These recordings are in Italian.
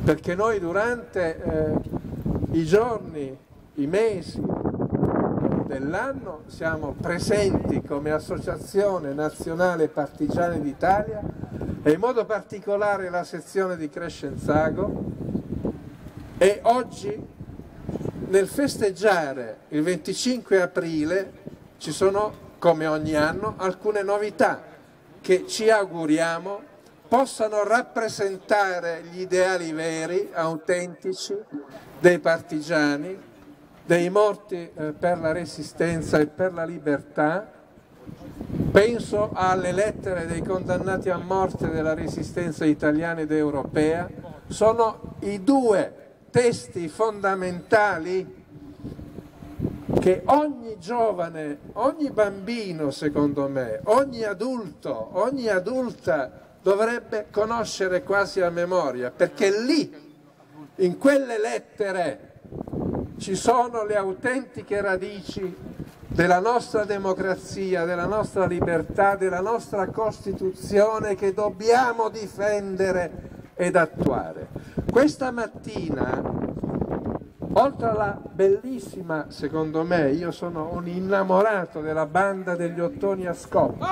perché noi durante i giorni, i mesi dell'anno siamo presenti come Associazione Nazionale Partigiani d'Italia e in modo particolare la sezione di Crescenzago, e oggi nel festeggiare il 25 aprile ci sono, come ogni anno, alcune novità che ci auguriamo possano rappresentare gli ideali veri, autentici, dei partigiani, dei morti per la resistenza e per la libertà. Penso alle lettere dei condannati a morte della resistenza italiana ed europea. Sono i due testi fondamentali che ogni giovane, ogni bambino, secondo me, ogni adulto, ogni adulta dovrebbe conoscere quasi a memoria, perché lì, in quelle lettere, ci sono le autentiche radici della nostra democrazia, della nostra libertà, della nostra Costituzione che dobbiamo difendere ed attuare. Questa mattina, oltre alla bellissima, secondo me, io sono un innamorato della banda degli Ottoni a Scoppio,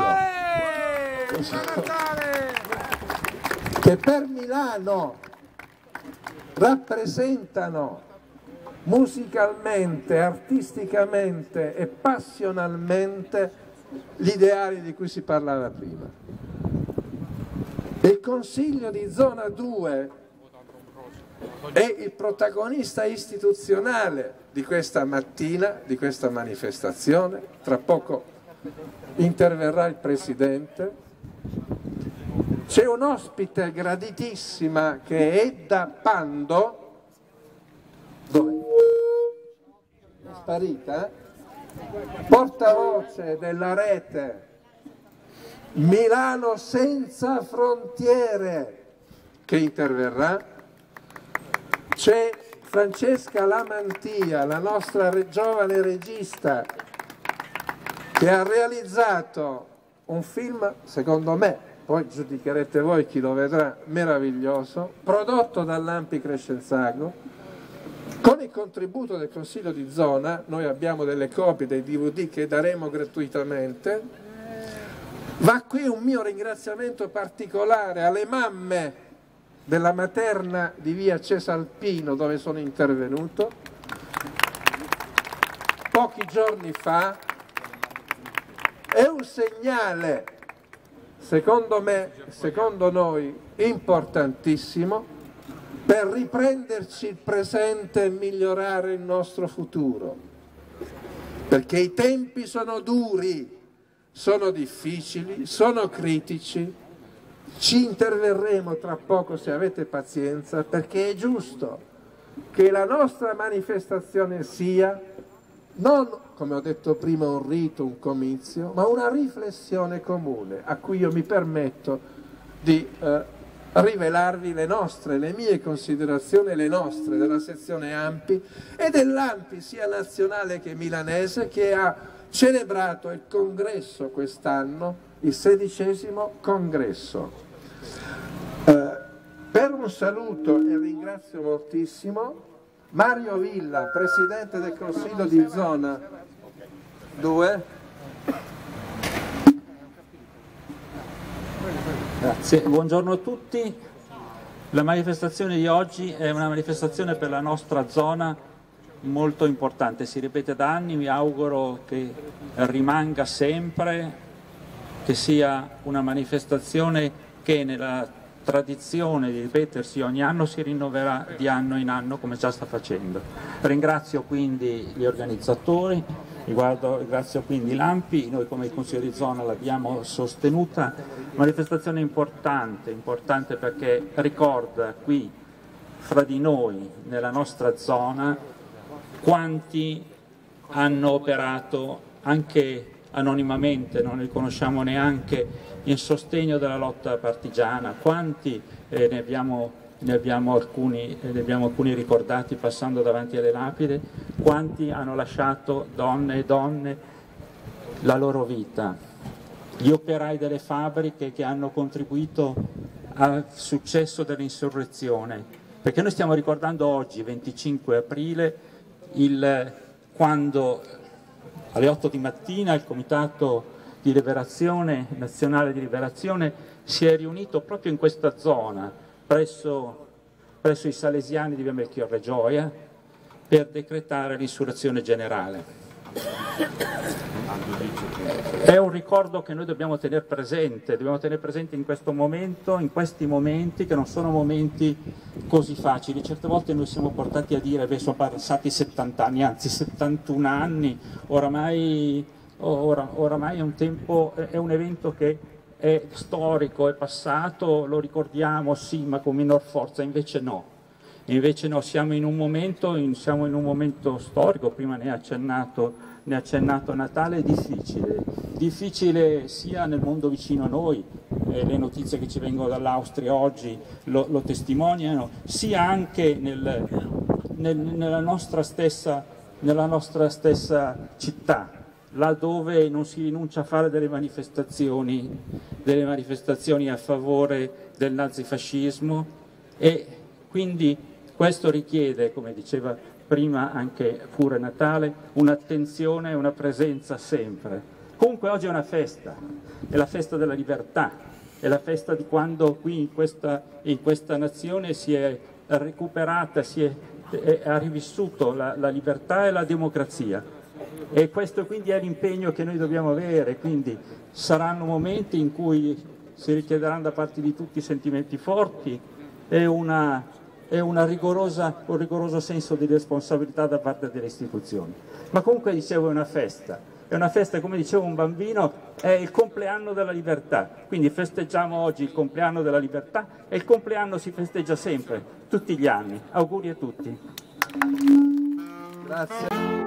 che per Milano rappresentano musicalmente, artisticamente e passionalmente gli ideali di cui si parlava prima. Il Consiglio di Zona 2 è il protagonista istituzionale di questa mattina, di questa manifestazione. Tra poco interverrà il Presidente. C'è un ospite graditissima che è Edda Pando. Dov'è? È sparita? Portavoce della rete Milano Senza Frontiere, che interverrà. C'è Francesca Lamantia, la nostra giovane regista, che ha realizzato un film, secondo me, poi giudicherete voi chi lo vedrà, meraviglioso, prodotto dall'Ampi Crescenzago, con il contributo del Consiglio di Zona. Noi abbiamo delle copie dei DVD che daremo gratuitamente. Va qui un mio ringraziamento particolare alle mamme della materna di via Cesalpino, dove sono intervenuto pochi giorni fa. È un segnale, secondo me, secondo noi, importantissimo per riprenderci il presente e migliorare il nostro futuro, perché i tempi sono duri, sono difficili, sono critici. Ci interverremo tra poco, se avete pazienza, perché è giusto che la nostra manifestazione sia non, come ho detto prima, un rito, un comizio, ma una riflessione comune a cui io mi permetto di rivelarvi le mie considerazioni, le nostre, della sezione Ampi e dell'Ampi sia nazionale che milanese, che ha celebrato il congresso quest'anno, il 16° congresso. Per un saluto e ringrazio moltissimo Mario Villa, Presidente del Consiglio di Zona 2. Grazie, buongiorno a tutti. La manifestazione di oggi è una manifestazione per la nostra zona molto importante, si ripete da anni, mi auguro che rimanga sempre, che sia una manifestazione che nella tradizione di ripetersi ogni anno si rinnoverà di anno in anno come già sta facendo. Ringrazio quindi gli organizzatori, ringrazio quindi l'Ampi, noi come Consiglio di Zona l'abbiamo sostenuta, manifestazione importante perché ricorda qui fra di noi nella nostra zona quanti hanno operato anche anonimamente, non li conosciamo neanche, in sostegno della lotta partigiana, quanti ne abbiamo alcuni ricordati passando davanti alle lapidi, quanti hanno lasciato donne e donne la loro vita, gli operai delle fabbriche che hanno contribuito al successo dell'insurrezione, perché noi stiamo ricordando oggi, 25 aprile, quando alle 8 di mattina il Comitato di Liberazione, Nazionale di Liberazione, si è riunito proprio in questa zona, presso i Salesiani di via Melchiorre Gioia, per decretare l'insurrezione generale. È un ricordo che noi dobbiamo tenere presente in questo momento, in questi momenti che non sono momenti così facili. Certe volte noi siamo portati a dire, beh, sono passati 70 anni, anzi 71 anni, oramai è un tempo, è un evento che è storico, è passato, lo ricordiamo sì, ma con minor forza, invece no. Invece no, siamo in un momento storico, prima ne ha accennato Natale, difficile sia nel mondo vicino a noi, le notizie che ci vengono dall'Austria oggi lo testimoniano, sia anche nella nostra stessa città, laddove non si rinuncia a fare delle manifestazioni a favore del nazifascismo, e quindi questo richiede, come diceva prima anche pure Natale, un'attenzione e una presenza sempre. Comunque oggi è una festa, è la festa della libertà, è la festa di quando qui in questa nazione si è recuperata, ha rivissuto la libertà e la democrazia. E questo quindi è l'impegno che noi dobbiamo avere, quindi saranno momenti in cui si richiederanno da parte di tutti sentimenti forti e un rigoroso senso di responsabilità da parte delle istituzioni. Ma comunque, dicevo, è una festa, come diceva un bambino, è il compleanno della libertà, quindi festeggiamo oggi il compleanno della libertà, e il compleanno si festeggia sempre, tutti gli anni. Auguri a tutti. Grazie.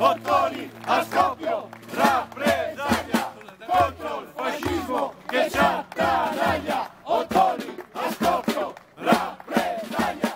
bottoni a scoppio, rappresaglia contro il fascismo che ci attanaglia, bottoni a scoppio, rappresaglia.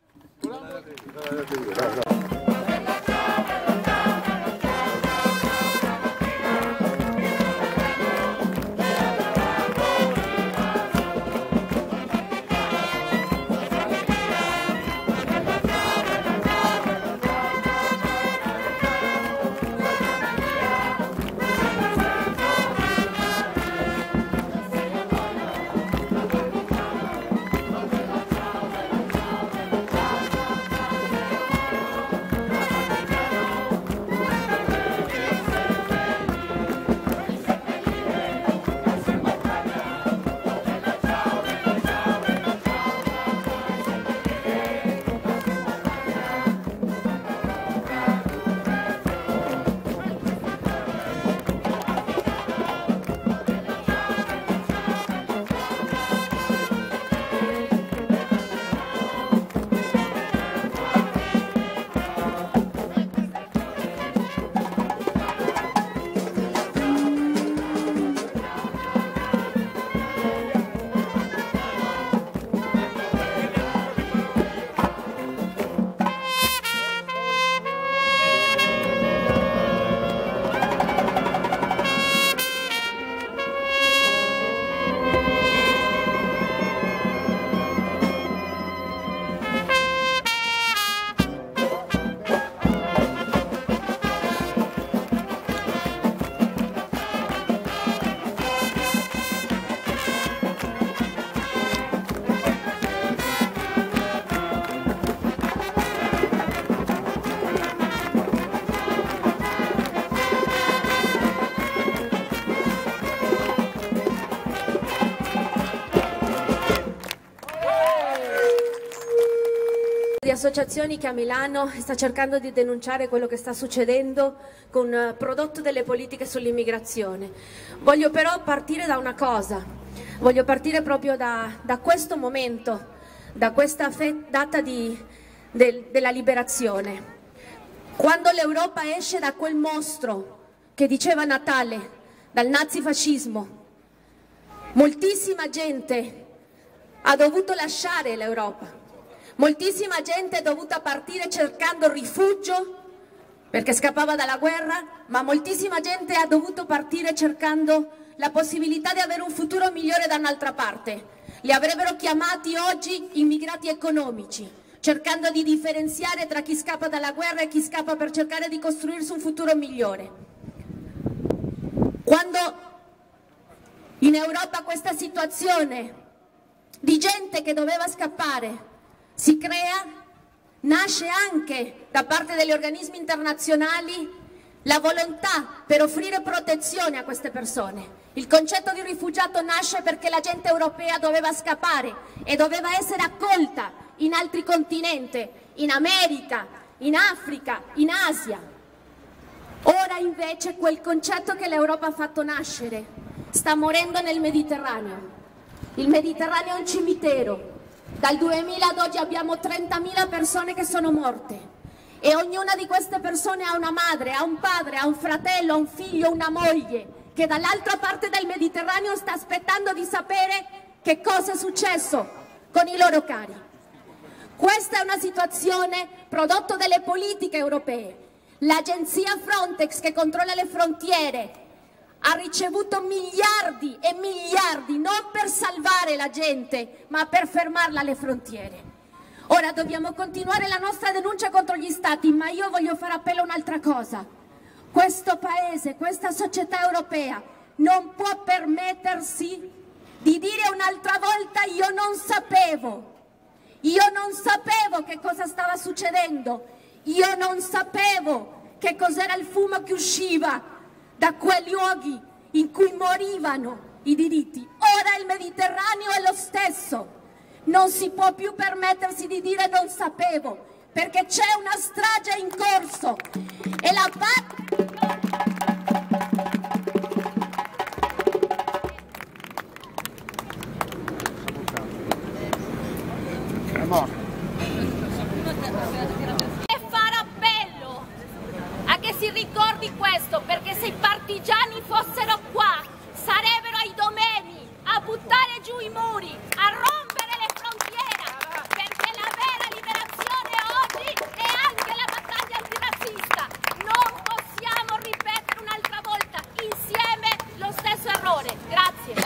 Di associazioni che a Milano sta cercando di denunciare quello che sta succedendo con prodotto delle politiche sull'immigrazione. Voglio però partire da una cosa, voglio partire proprio da questo momento, da questa data della liberazione. Quando l'Europa esce da quel mostro che diceva Natale, dal nazifascismo, moltissima gente ha dovuto lasciare l'Europa. Moltissima gente è dovuta partire cercando rifugio perché scappava dalla guerra, ma moltissima gente ha dovuto partire cercando la possibilità di avere un futuro migliore da un'altra parte. Li avrebbero chiamati oggi immigrati economici, cercando di differenziare tra chi scappa dalla guerra e chi scappa per cercare di costruirsi un futuro migliore. Quando in Europa questa situazione di gente che doveva scappare si crea, nasce anche da parte degli organismi internazionali la volontà per offrire protezione a queste persone. Il concetto di rifugiato nasce perché la gente europea doveva scappare e doveva essere accolta in altri continenti, in America, in Africa, in Asia. Ora invece quel concetto che l'Europa ha fatto nascere sta morendo nel Mediterraneo. Il Mediterraneo è un cimitero. Dal 2000 ad oggi abbiamo 30.000 persone che sono morte e ognuna di queste persone ha una madre, ha un padre, ha un fratello, ha un figlio, una moglie che dall'altra parte del Mediterraneo sta aspettando di sapere che cosa è successo con i loro cari. Questa è una situazione prodotto delle politiche europee. L'agenzia Frontex che controlla le frontiere ha ricevuto miliardi e miliardi, non per salvare la gente, ma per fermarla alle frontiere. Ora dobbiamo continuare la nostra denuncia contro gli Stati, ma io voglio fare appello a un'altra cosa. Questo Paese, questa società europea non può permettersi di dire un'altra volta io non sapevo che cosa stava succedendo, io non sapevo che cos'era il fumo che usciva da quei luoghi in cui morivano i diritti. Ora il Mediterraneo è lo stesso. Non si può più permettersi di dire non sapevo, perché c'è una strage in corso e la e fare appello a che si ricordi questo, perché se i partigiani fossero qua, sarebbero ai domeni a buttare giù i muri, a rompere le frontiere, perché la vera liberazione oggi è anche la battaglia antirazzista. Non possiamo ripetere un'altra volta insieme lo stesso errore. Grazie.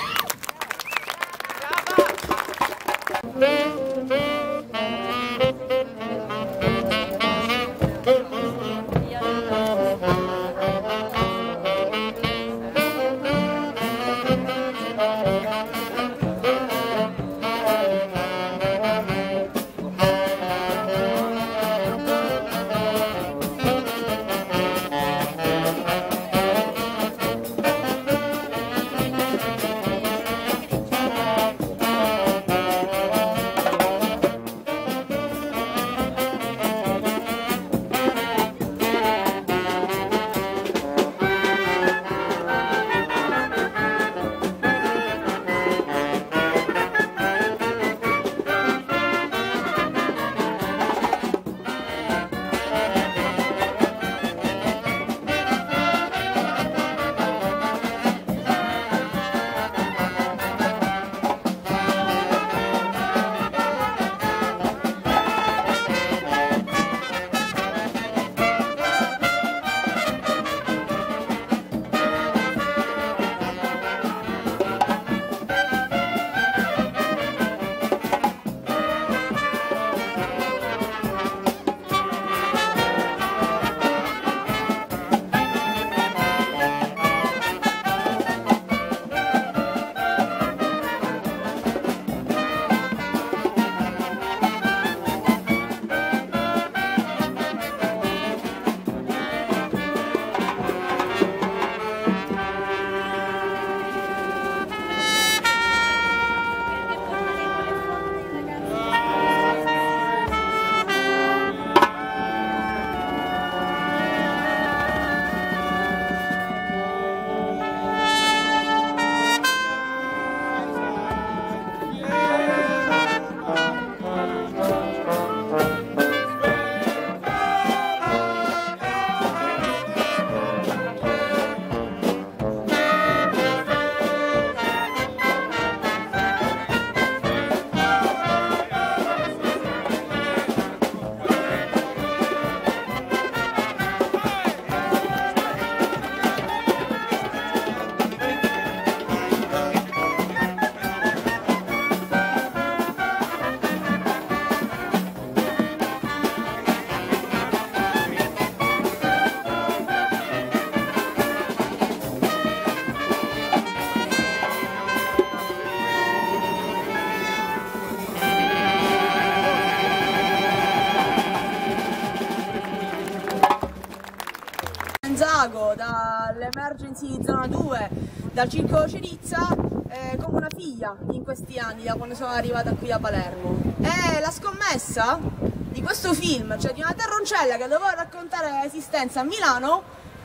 Dall'Emergency Zona 2, dal Circolo Cerizza, come una figlia in questi anni, da quando sono arrivata qui a Palermo. E la scommessa di questo film, cioè di una terroncella che doveva raccontare l'esistenza a Milano,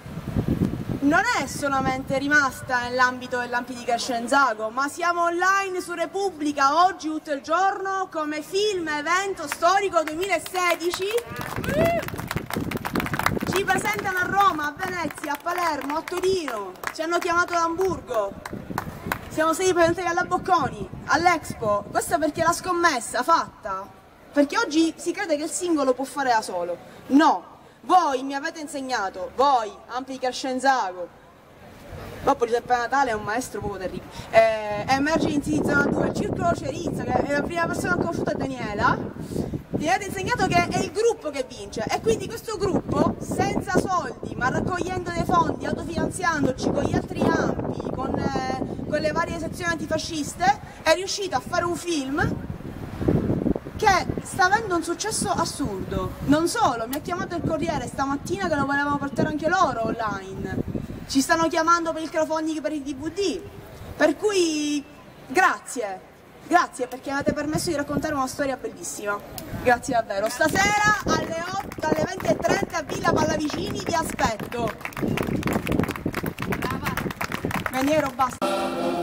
non è solamente rimasta nell'ambito dell'Ampi di Scenzago, ma siamo online su Repubblica oggi tutto il giorno come film evento storico 2016. Ci presentano a Roma, a Venezia, a Palermo, a Torino, ci hanno chiamato ad Amburgo, siamo stati presentati alla Bocconi, all'Expo. Questo perché la scommessa fatta, perché oggi si crede che il singolo può fare da solo. No, voi mi avete insegnato, voi, Ampi di Scenzago, dopo Giuseppe Natale è un maestro proprio terribile, Emergency Zona 2, il Circolo Cerizza, che è la prima persona che ho conosciuto è Daniela. Mi avete insegnato che è il gruppo che vince e quindi questo gruppo, senza soldi ma raccogliendo dei fondi, autofinanziandoci con gli altri ampi, con le varie sezioni antifasciste, è riuscito a fare un film che sta avendo un successo assurdo. Non solo, mi ha chiamato il Corriere stamattina che lo volevano portare anche loro online, ci stanno chiamando per il crowdfunding per il DVD, per cui grazie. Grazie perché mi avete permesso di raccontare una storia bellissima. Grazie davvero. Stasera alle 8, alle 20:30 a Villa Pallavicini vi aspetto. Maniero, basta.